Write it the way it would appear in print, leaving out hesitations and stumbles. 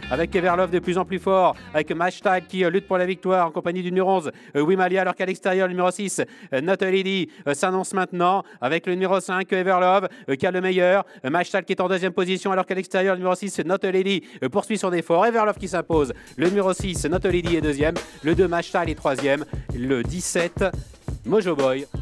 avec Everlove de plus en plus fort, avec Mashtag qui lutte pour la victoire en compagnie du numéro 11, Wimalia, alors qu'à l'extérieur, le numéro 6, Not a Lady, s'annonce maintenant avec le numéro 5, Everlove, qui a le meilleur. Mashtag qui est en deuxième position, alors qu'à l'extérieur, le numéro 6, Not a Lady, poursuit son effort. Everlove qui s'impose. Le numéro 6, Not a Lady est deuxième. Le 2, Mashtag est troisième. Le 17, Mojo Boy